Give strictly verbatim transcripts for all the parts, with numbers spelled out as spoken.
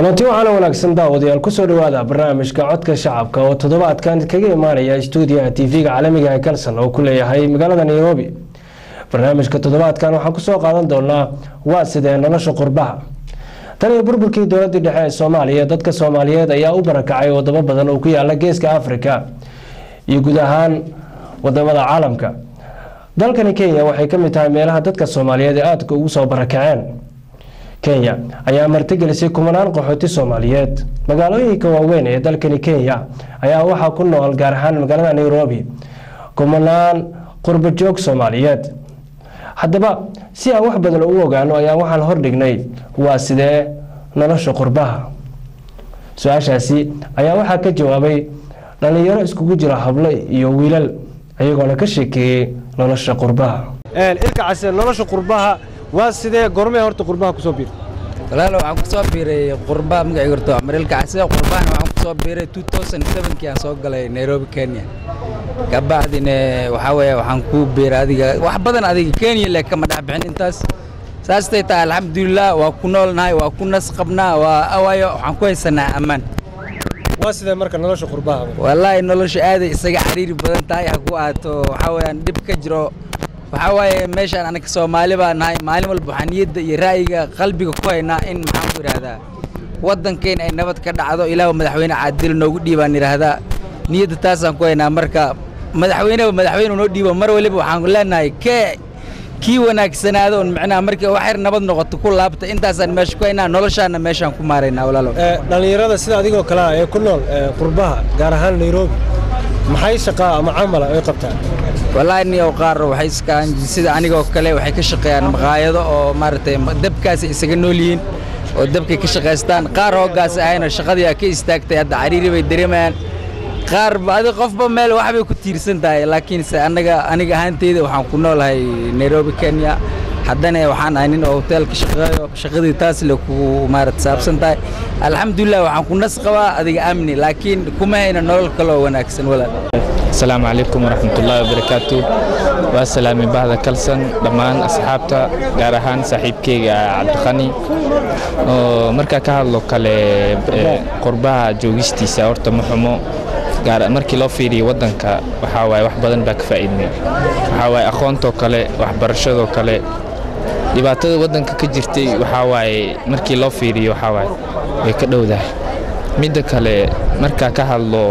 kulanti waxaana wanaagsan daawadayaal ku soo dhawaada barnaamijka codka shacabka oo toddobaadkan kaga imaanaya stuudiyaha T V-ga caalamiga ee Kalsan oo ku leeyahay magaalada Nairobi. barnaamijka toddobaadkan waxaan ku soo qaadan doonaa waa sidee nolosha qurbaha. tan iyo burburkii dowladda dhexe ee Soomaaliya, dadka Soomaaliyeed ayaa u barakacay wadamo badan oo ku yaala Geeska Afrika iyo guud ahaan wadamada caalamka. dalkani Kenya waxay ka mid tahay meelaha dadka Soomaaliyeed ee aadka ugu soo barakaceen. Kenya ayaa martigelisay kumanaan qaxooti Soomaaliyeed. magaalooyinka waaweyn ee dalkani Kenya ayaa waxa ku nool gaar ahaan magaalada Nairobi kumanaan qurbo joog Soomaaliyeed. haddaba si aan wax badan u ogaano ayaa waxaan hor dhignay waa sidee nolosha qurbaha. su-aashaasi ayaa waxaa ka jawaabay dhalinyaro iskugu jira hablo iyo wiilal ayagoona ka sheekeeyay nolosha qurbaha. een ilka caseen nolosha qurbaha waa sidee gormee horta qurbaha ku soo biir walaalo waxaan ku soo biiray qurbaha magacayga horta Ameerika caseen qurbaha waxaan ku soo biiray two thousand seven kii aan soo galay Nairobi Kenya kabacdina waxa weeye waxaan ku biiray adiga wax badan adiga Kenya ilaa kama dhaxbixin intaas saastay taa alxamdulillah waa ku noolnahay waa ku nas qabnaa waa awaayo waxaan ku haysanaa amaan. waa sidee marka nolosha qurbaha wallahi nolosha aad isaga xiriir badan tahay ha ku aato waxa weeyaan dib ka jiro waxa waaye meeshan anaga Soomaali baan nahay maalin walba waxaan niyadda iyo ra'yiga qalbiga ku haynaa in maxaan ku yiraahdaa wadankeena ay nabad ka dhacdo ilaahay madaxweyne caadil noogu dhiibaan yiraahdaa niyadda taasaan ku haynaa marka madaxweynaha madaxweyne noo dhiibo mar waliba waxaan leenahay ka kii wanaagsanaado macnaha markii wax yar nabad noqoto ku laabta intaasaan meesha ku haynaa noloshaana meeshaan ku maaraynaa walaalo ee dhalinyarada sida adigoo kala ee ku nool qurbaha gaar ahaan Nairobi maxay shaqo ama camal ay qabtaan wallahi niyo qaar waxay iskaan sida anigoo kale waxay ka shaqeeyaan maqaayado oo maartay dabkaas isaga noolyiin oo dabka ka shaqeystaan qaar hoogaas ahayna shaqadii ka istaagtay hadda cariiri bay dareemayaan qaar baad qofba meel wax bay ku tiirsan tahay laakiin se anaga aniga ahaanteyda waxaan ku noolahay Nairobi Kenya haddana waxaan ahay nin hotel ka shaqeeyo shaqadii taas la ku maarad saabsan tahay alxamdulillah waxaan ku nas qabaa adiga amni laakiin kuma hayna nolol kale oo wanaagsan walaal. السلام عليكم ورحمة الله وبركاته والسلام بعد كلسن دمان أصحابتا جارهان صاحب كي عبد الغني مركا كهالو كله قربها جوجستي سأورت محمو جار مركي لو فيري ودن كا وحواي وحبدن بك فايدني وحواي أخوانتو كله وحبرشدو كله دبعتو ودن كجرتي وحواي مركي لو فيري وحواي ويكدو ده ميدا كله مركا كهالو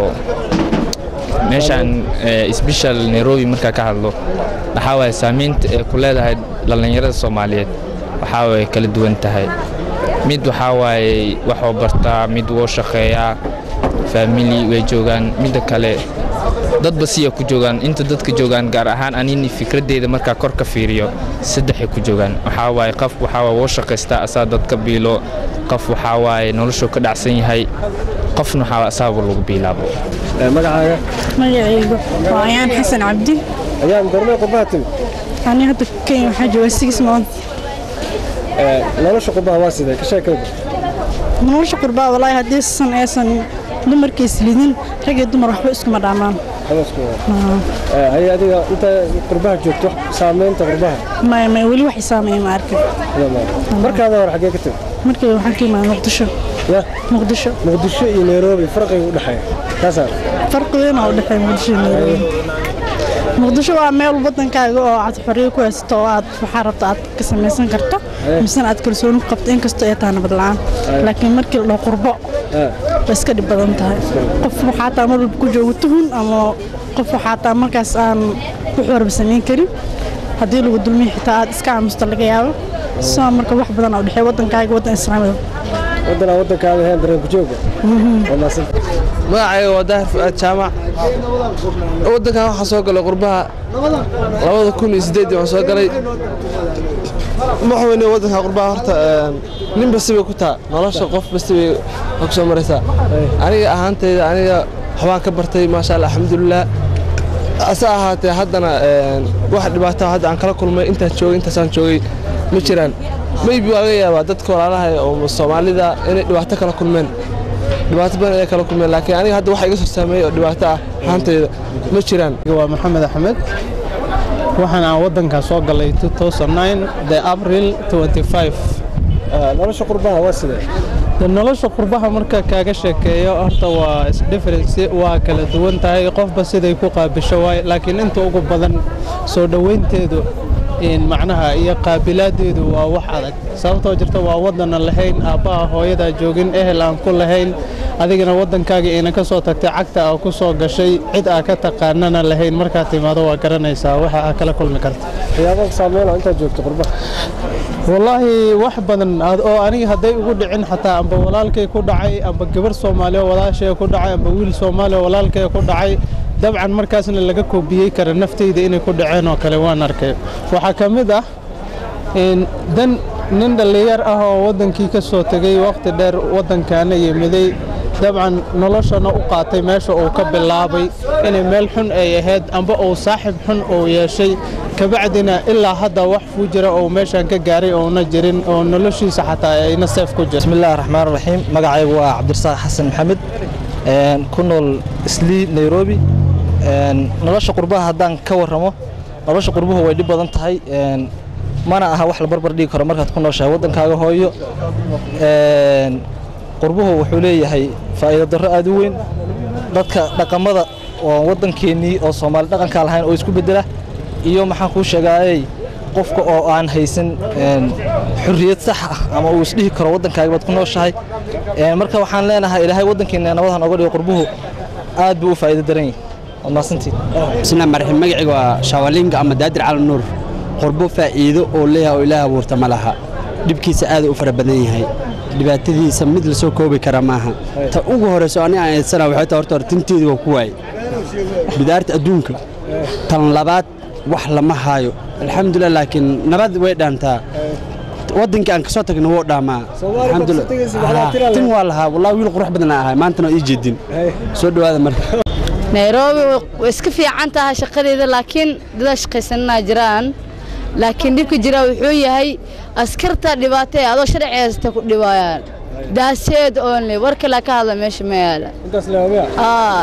meeshan special Nairobi marka ka hadlo waxa way saameynta ku leedahay dhalinyarada Soomaaliyeed waxa way kala duwan tahay mid waxa way wax oo barta mid woo shaqeeya family way joogan mid kale dad basiya ku joogan inta dadka joogan gaar ahaan anini fikradeeda marka kor ka fiiriyo saddex ku joogan waxa way qof waxa woo shaqeysta asaa dadka biilo qof waxa way noloshu ka dhacsan yahay qofna waxa asaab lagu bilaabo magacaaga magacaygu waa ayaan xasan cabdi ayaan gormee qurbaha timi ani hadda Kenya waxaa joogaa six months ee nolosha qurbaha waa sidee ka sheekay nolosha qurbaha wallahi haddii san aysan dumarkiis lidin rag iyo dumar waxba iskuma dhaamaan ee hay adiga inta qurbaha joogto saameynta qurbaha ma ma wali wax saameeyay ma arkin markaad hor xagee ka timi markii waxaan ka imaan Muqdisho ya Muqdisho Muqdisho iyo Nairobi farqiga u dhaxeeya kaasa farqiga u dhaxeeya Muqdisho iyo Nairobi Muqdisho waa meel wadankaaga oo aad xorriyo ku haysto oo aad waxa rabto aad ka samaysan karto misan aad kalsooni ku qabto in kasto ay tahay nabad la'aan laakiin markii la qurbo iska dhib badan tahay qof waxa taa mar ku joogo tuhun ama qof waxa taa markaas aan ku xorb sameyn karin hadii lagu dulmiyo xitaa aad iska aamusto laga yaabo soo marka wax badan oo dhaxay wadankaaga wadan Islaamada wadana wadankaaga heen dareen ku jooga wanaagsan magacayga waa Daahir Fuaad Jaamac wadanka waxa soo galay qurbaha laba kun iyo siddeed waxaan soo galay maxweyne wadanka qurbaha horta nin basiba ku taa nolosha qof basiba ku soo maraysa aniga ahaantayda aniga waxaan ka bartay ma sha Allah alxamdulillah asa ahaatee haddana wax dhibaato hadda aan kala kulmay inta joogay inta saan joogay ma jiraan maybe waa laga yaabaa dadka walaalaha oo Soomaalida inay dhibaato kala kulmeen dhibaato badan ay kala kulmeen laakiin aniga hadda waxa iga soo saameeyay oo dhibaato ah haantayda ma jiraan waa Maxamed Axmed waxaan aan wadanka soo galay two thousand nine the April twenty-five nolosha qurbaha waa sidee nolosha qurbaha marka kaaga sheekeeyo horta waa isdifference waa kala duwan tahay qofba siday ku qaabisho waay laakiin inta ugu badan soo dhaweynteedu in macnaha iyo qaabilaadeedu waa wax adag sababtoo jirta waa wadan aan lahayn aabbaha hooyada joogin ehel aan ku lahayn adigana wadankaaga ina ka soo tagtay cagta ah ku soo gashay cid aa ka taqaanana lahayn marka timaado waa garanaysaa waxa aad kala kulmi karto waxyaabo saameyn inta joogto qurbaha wallahi wax badan oo aniga haday ugu dhicin xataa amba walaalkay ku dhacay amba gabar Soomaaliyeed walaashay ku dhacay amba wiil Soomaaliyeed walaalkay ku dhacay dabcan markaasna laga koobiyay kara naftayda inay ku dhaceen oo kale waan arkay waxa kamid ah in dan nin dhalinyar ah oo wadankii ka soo tagay waqti dheer wadankaana yimiday dabcan noloshana u qaatay meesha uu ka bilaabay inay meel xun ay ahayd amba uu saaxib xun oo yeeshay kabacdina ilaa hadda wax ku jira oo meeshan ka gaaray oo na jirin oo noloshiisa xataa ayna safe ku jirto bismillaahir rahmaanir rahiim magacaygu waa Cabdirasaaq Xasan Maxamed een ku nool Islii Nairobi een nolosha qurbaha hadaan ka waramo nolosha qurbuhu way dhib badan tahay een mana aha wax la barbar dhigi karo markaad ku nooshahay wadankaaga hooyo een qurbuhu wuxuu leeyahay faa'iido darro aad u weyn dadka dhaqamada oo wadankeennii oo Soomaali dhaqanka lahayn oo isku bedela iyo maxaan ku sheegay qofka oo aan haysan een xurriyad sax ah ama uu isdhihi karo wadankaaga baad ku nooshahay een marka waxaan leenahay ilaahay wadankeena nabadahan uga dhigo qurbuhu aad buu u faa'iido daran yahay ma santii isna marxin magaciga waa Shawalinga ama Daadir Cali Nuur qurbo faa'iido oo leeyahay oo ilaahay abuurta malaha dibkiisa aad u fara badan yahay dhibaatadiisa mid la soo koobi kara maaha ta ugu horeyso aniga aan sana waxay tahay horta tinteedu waa ku waay bidaarta adduunka tan labaad wax lama haayo alxamdulillah laakiin nabad way dhaantaa wadanka aan ka soo tagno wuu dhaamaa alxamdulillah tin waa lahaa wallahi wiil qurux badan ahay maantana ii jeedin soo dhawaada marka Nairobi way iska fiican tahay shaqadeeda laakiin dad shaqaysanna jiraan laakiin dibka jira wuxuu yahay askarta dhibaatay adoo sharciyeesta ku dhibayaan daaseed only warka la ka hadla meesha ma yaala intaas leeyahay ah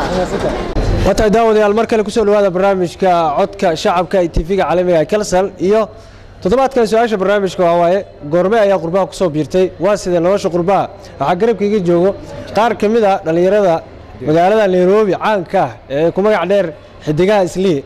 wata daawadayaal mar kale ku soo dhawaada barnaamijka codka shacabka ee T V-ga caalamiga ee Kalsan iyo toddobaadkan su'aasha barnaamijka waa waaye goorme ayaa qurbaha ku soo biirtay waa sida nolosha qurbaha waxa garabkayga joogo qaar kamid ah dhalinyarada magaalada Nairobi caanka ah ee ku magac dheer xidigaha Islii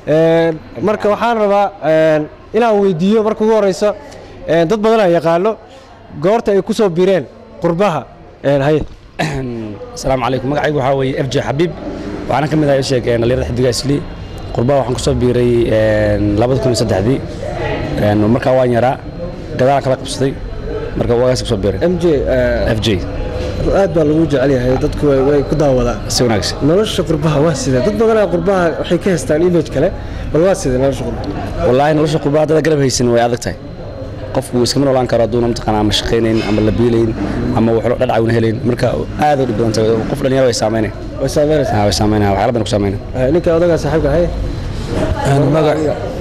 ee marka waxaan rabaa inaan weydiiyo marka ugu horeyso dad badan ay yaqaano goorta ay ku soo biireen qurbaha een hay assalaamu calaykum magacaygu waxa weeye F J Xabiib waxaan ka mid ahay sheegay dhalinyarada xidigaha Islii qurbaha waxaan ku soo biiray laba kun iyo saddex een marka waan yaraa gadaal kala qabsaday marka waagaas ku soo biiray M J F J aad baa lagu jecel yahay dadku way ku daawadaan si wanaagsan nolosha qurbaha waa sida dad badan oo qurbaha waxay ka haystaan image kale bal waa sida nolosha qurbaha wallahi nolosha qurbaha dad garab haysan way adag tahay qofku iska noolaan karo aduun mtaqana ama shaqeyneen ama la biileyn ama wuxuu dhadhacawna heleen marka aad u dhibban tahay qof dhalinyaro way saameeyeen way saameeyeen way saameeyeen waxa badan ku saameeyeen ninka odaga saaxiibka hay aan magac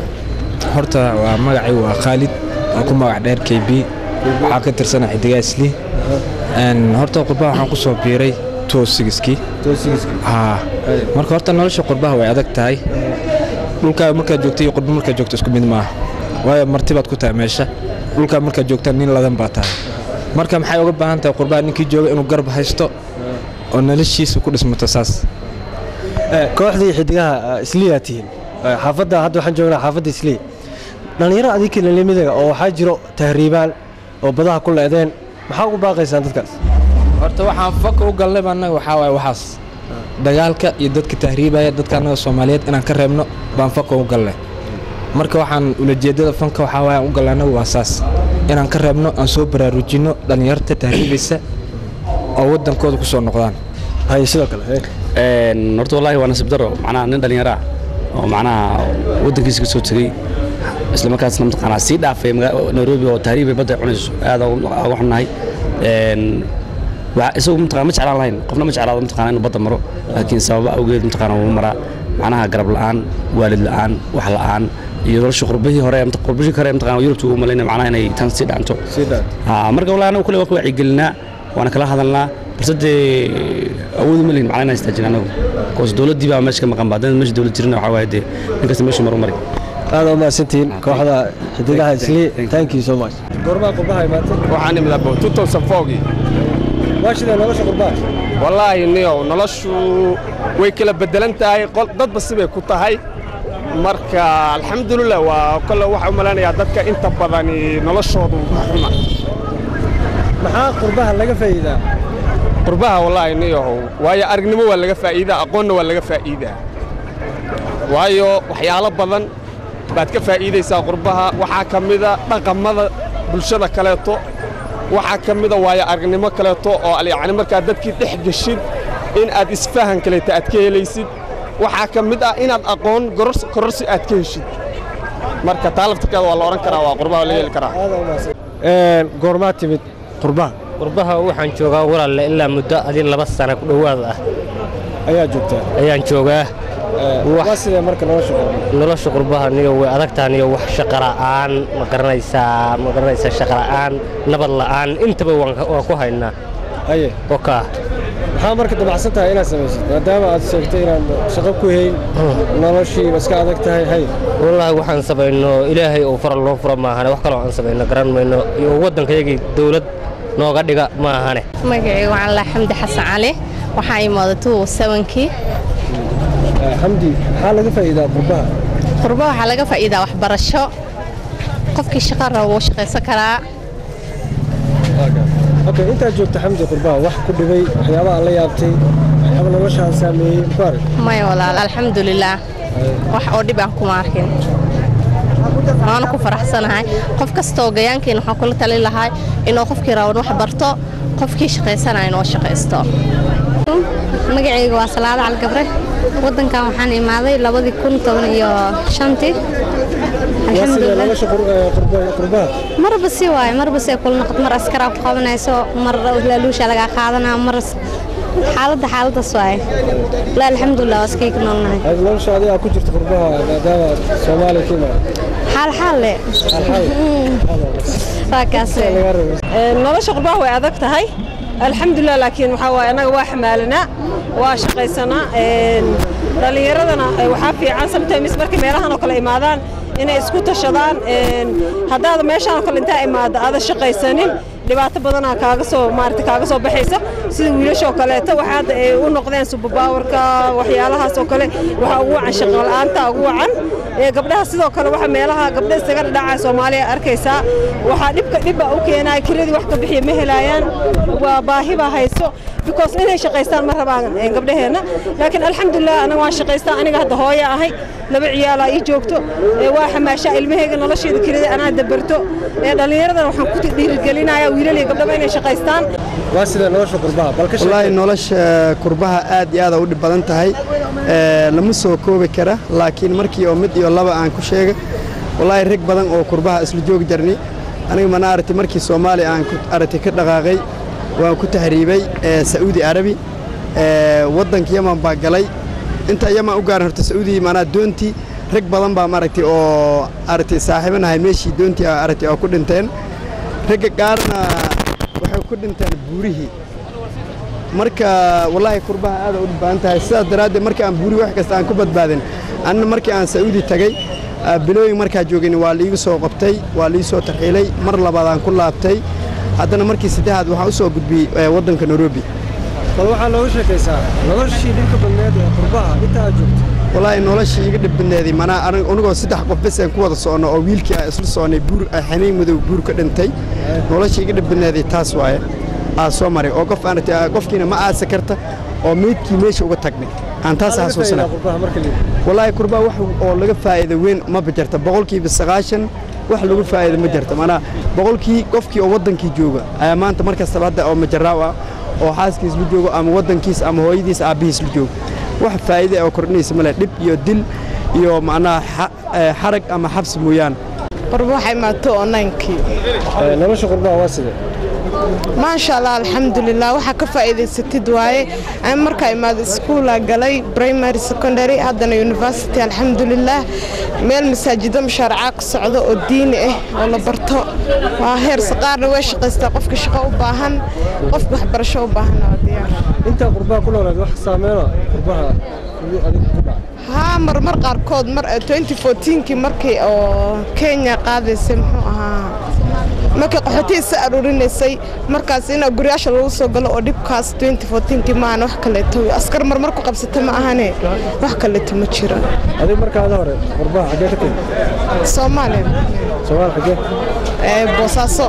horta waa magacay waa Khalid oo ku magac dheer K B waxa ka tirsan xidigaha Islii een horta qurbaha waxaan ku soo biiray toosigiski toosigiski ha marka horta nolosha qurbaha way adag tahay dhulka marka joogtay iyo qurbo marka joogto isku mid ma waayo martibaad ku tahay meesha dhulka marka joogta nin ladan baa tahay marka maxay uga baahan tahay qurbaha ninkii jooga inuu garb haysto oo noloshiisa ku dhismato saas ee kooxdii xidigaha Islii atiin xaafadda hadda waxaan joognaa xaafadda Islii dhalinyaro adinka lamidayga oo waxa jiro tahriibaan oo badaha ku leedeen maxaa ugu baaqaysan dadkaas horta waxaan fak u galnay banaga waxa waay waxaas dagaalka iyo dadka tahriibaya dadka anaga Soomaaliyeed inaan ka reebno baan fak u galnay marka waxaan ula jeedada fanka waxa waay u galnay waa saas inaan ka reebno aan soo baraarujino dhalinyarta tahriibaysa oo wadankooda ku soo noqdaan hay sidoo kale een horta wallahi waa nasiib daro macnaha nin dhalinyaro oo macnaha wadankiisa ka soo tagay isla markaasna mtaqana si dhaafay Nairobi oo tahriib bada cunayso aad ugu xunahay een waa isagu mtaqana ma jeclaan lahayn qofna ma jeclaado mtaqana inuu bada maro laakiin sababa awgeed mtaqana uu mara macnaha garab la'aan waalid la'aan wax la'aan iyo nolosha qurbihii hore mtaqana qurbihii hore mtaqana Yurubtu u maleynay macnaha inay tan si dhaanto ha marka wallahi anagu kulli waa ku wacyigelinaa waana kala hadalnaa balse awood ma leeyin macnaha istaajinanagu koos dawladii baa meesha ka maqan baadana meesha dawlad jirina waxa waay de ninkasta meesha maru mari aad u maasantiin kooxda xidigaha Islii thank you so much goorma qurbaha imaatay waxaan imid abo two thousand four waa sida nolosha qurbaha wallaahi niyow noloshu way kala bedelan tahay dadba sibay ku tahay marka alxamdulilah waa kale waxaan u maleynayaa dadka inta badani noloshoodu xuma maxaa qurbaha laga faa'iidaa qurbaha wallaahi niyow waayo aragnimo waa laga faa'iidaa aqoonna waa laga faa'iidaa waayo waxyaalo badan baad ka faa'iidaysaa qurbaha waxaa ka mida dhaqamada bulshada kaleeto waxaa ka mida waayo aragnimo kaleeto oo yacni markaad dadkii dhex geshid in aad isfahan kaleeto aad ka helaysid waxaa ka mid ah inaad aqoon kororsi aad ka heshid marka taa laftirkeeda waa la odhan karaa waa qurbaha laga heli karaa goormaa timid qurbaha qurbaha waxaan joogaa walaalle ilaa muddo adin laba sano ku dhowaad ah ayaa joogtaa ayaan joogaa waa sidee marka nolosha qurbaha nolosha qurbaha niyo way adagtaan iyo wax shaqo la'aan ma garanaysaa ma garanaysaa shaqo la'aan nabad la'aan intaba waan ku haynaa aye okaa maxaa marka dabacsan tahay inaad samaysid maadaama aad sheegtay inaan shaqo ku hayn noloshii iska adag tahay hay wallaahi waxaan samayno ilaahay oo faral noo fura maahane wax kaloo aan samayno garan mayno iyo waddankayagii dawlad nooga dhiga maahane magacayga waxaan laa xamdi xasan cali waxaa imaaday two sevenkii xamdi maxaa laga faa'iidaa qurbaha qurbaha waxaa laga faa'iidaa waxbarasho qofkii shaqo rabo wuu shaqaysan karaa okay intaad joogta xamdi qurbaha wax ku dhibay waxyaaba aan la yaabtay waxyaaba noloshaan saameeyey ku arag maya walaal alxamdulilaah wax oo dhib aan kuma arkin waana ku faraxsanahay qof kastoo gayaankeena waxaan kula talin lahaa inuu qofkii raban wax barto qofkii shaqaysanaya inuu shaqaysto magacayga waa Salaada Calgabre wadankan waxaan imaaday labadii kun toban iyo shantii alxamdulilah marba si waay marba si kul noqod mar askar ku qabanayso mar laaluusha laga qaadanaa mar xaaladda xaaladdaas waay la alxamdulilah waskii ku noolnahay hada nolosha adiga ku jirta qurbaha maadaama Soomaaliya kima xaal xaal le faakaase nolosha qurbaha way adag tahay alxamdulilah laakiin waxa waay anaga waa xamaalana waa shaqaysana een dhalinyaradana waxa fiican sometimes markay meelahan oo kale imaadaan inay isku tashadaan een hadaad meeshan oo kale inta imaado aad shaqaysanin dhibaato badan ah kaaga soo maartay kaaga soo baxaysa sida wiilasha oo kale ta waxa ay u noqdeen superpowerka waxyaalahaas oo kale waxa ugu wacan shaqo la'aanta ugu wacan ee gabdhaha sidoo kale waxa meelaha gabdhaha isaga dhacay Soomaaliya arkaysa waxa dhibka dhib u keenay kiradii wax ka bixiyo ma helayaan waa baahi baa hayso because inay shaqaystaan ma rabaan gabdhaheena laakiin alxamdulilah anaga waan shaqaystaa aniga hadda hooyo ahay laba ciyaal ay joogto ee waa xamaasha ilmahayga nolosheeda kiradii anaa dabarto ee dhalinyarada waxaan ku dhiirigelinayaa wiilal iyo gabdhaha inay shaqaystaan waa sida nolosha qurbaha balka wallahi nolosha qurbaha aad iyo aad u dhib badan tahay ee lama soo koobi kara laakiin markii oo mid iyo laba aan ku sheegay wallahi rag badan oo qurbaha isla joog jarni aniga mana aragtay markii Soomaali aan ku aragtay ka dhaqaaqay waan ku tahriibay ee Saudi Arabi ee wadanka Yemen baa galay inta Yemen u gaar horta Saudi mana doonti rag badan baa maragtay oo aragtay saaxiibanahay meeshii doonti aragtay oo ku dhinteen rag gaarna waxay ku dhinteen buurihii marka wallahi qurbaha aad u baahan tahay sidaas daraaddeed markii aan buuri wax kasta aan ku badbaadin anna markii aan Saudi tagay bilooyin markaa joogin waa liigu soo qabtay waa liigu soo tarxiilay mar labaad aan ku laabtay haddana markii saddexaad waxaan u soo gudbiyey waddanka Nairobi bal waxaa looga sheekaysaa noloshii dhibka badneed ee qurbaha inta aad joogto wallahi noloshii iga dhib badneedii mana anigoo saddex qof bas aan ku wada socono oo wiilkii aan isla soconay buur xaniin madow buur ka dhintay noloshii iga dhib badneedii taas waaye aan soo maray oo qof aan qofkiina ma aasa karta oo meedkii meesha uga tagnay aan taas xasuusana wallahi qurbaha wax oo laga faa'iido weyn ma bajarta boqolkiiba sagaashan wax lagu faa'iido ma jirto mana boqolkii qofkii oo wadankii jooga ayaa maanta markasta hadda oo majaraaw ah oo xaaskiis la joogo ama wadankiis ama hooyadiis aabihiis la joogo wax faa'iido oo kordhinaysa male dhib iyo dil iyo macnaha xarag ama xabsi mooyaan qurbo waxay maato onlinekii nolosha qurbaha waa sidee ما شاء الله الحمد لله waxa ka faa'iideysatid waaye aan marka imaad iskuul galay primary secondary hadana university alxamdulillah meel masaajida sharci ka socdo oo diin ah oo la barto waa heer saqaarna way shaqaystaa qofka shaqo u baahan qofka waxbarasho u baahan oo diyaar inta qurbaha ku noolaad wax saameeyo qurbaha ها مر مر قاركود مر twenty fourteen kii markii oo Kenya qaadaysay muxuu ahaa markii qaxootiga is aruurinaysay markaas in guriyasha lagu soo galo oo dhibkaas twenty fourteen maan wax kale to askar marmar ku qabsata ma ahane wax kale to ma jiro adiga markaad hore qurbaha xagee ka timid Soomaaliya Soomaal xagee ee Boosaaso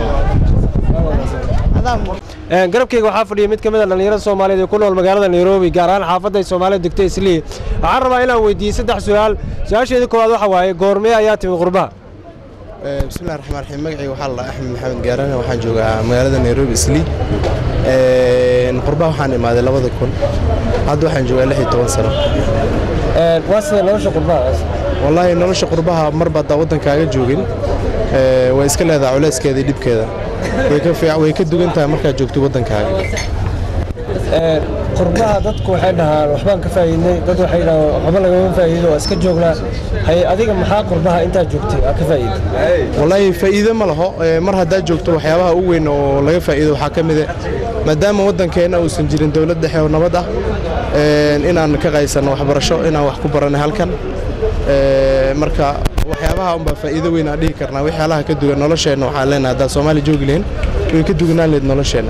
een garabkayga waxaa fadhiya mid kamid ah dhalinyarada Soomaaliyeed ee ku nool magaalada Nairobi gaar ahaan xaafadda ay Soomaaliyeed degtay Islii waxaan rabaa inaan weydiiyo saddex su'aal su'aasheeda koowaad waxa waaye goormee ayaa timid qurbaha bismillaahir rahmaanir rahiim magacayga waxaa la Axmed Maxamed Gaarane waxaan joogaa magaalada Nairobi Islii een qurbaha waxaan imaaday labada kun hadda waxaan joogaa lix iyo toban sano een waa sida nolosha qurbaha wallahi nolosha qurbaha marba daa wadankaaga joogin ee way iska leedahay culeyskeeda iyo dhibkeeda way ka fiican way ka dugan tahay marka joogto wadankaaga ee qurbaha dadku waxay dhahaan waxbaan ka faa'iidnay dad waxay dhahaan waxba laga faa'iido waa iska joognaa hay adiga maxaa qurbaha inta joogtay ka faa'iido wallahi faa'iido ma laho mar hadaa joogto waxyaabaha ugu weyn oo laga faa'iido waxa kamid ah maadaama wadankeena uusan jirin dawlad dhexe oo nabad ah ee inaan ka qaysano waxbarasho inaan wax ku baranay halkan ee marka waxyaabaha un baa faa'iido weyn aan dhihi karnaa waxyaalaha ka duwan nolosheena waxaan leenahay hadaa Soomaali joogi lahayn way ka duwanaan leed nolosheena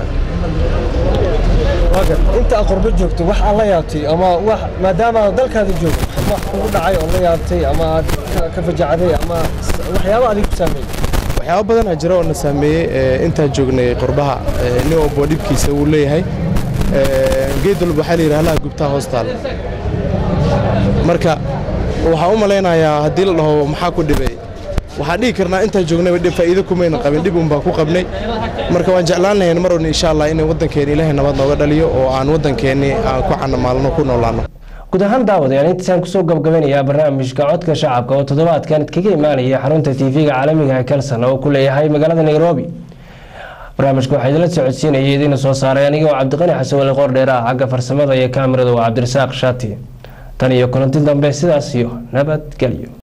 waxa inta qurbo joogto wax aan la yaabtay ama wax maadaama dalkaada joogto wax kugu dhacay oo la yaabtay ama ka fajacday ama waxyaabo adiga ku saameeyay waxyaabo badan ayaa jira oo na saameeyay inta joognay qurbaha nin oo boodibkiisa uu leeyahay ee geedul waxa la yiraahdaa gubta hostal marka waxa u maleynayaa hadii la dhaho maxaa ku dhibay waxa dhigi karnaa inta joognay dib faa'iido kumayna qabin dib un baa ku qabnay marka waan jeclaan lahayn mar oo insha Allah in wadankeena Ilaahay nabad nooga dhaliyo oo aan wadankeena aan ku canamaalno ku noolaano guud ahaan daawadayaal intaan ku soo gabagabanayaa barnaamijka codka shacabka oo toddobaadkan kaga imaanaya xarunta T V-ga caalamiga ah Kalsan oo ku leeyahay magaalada Nairobi barnaamijku waxa idin la socodsiinayay idin soo saaray aniga oo Cabdiqani Xasan wali qoor dheer ah xagga farsamada iyo kaamirada waa Cabdirasaaq Shaati tan iyo kulanti dambe sidaas iyo nabad galiyo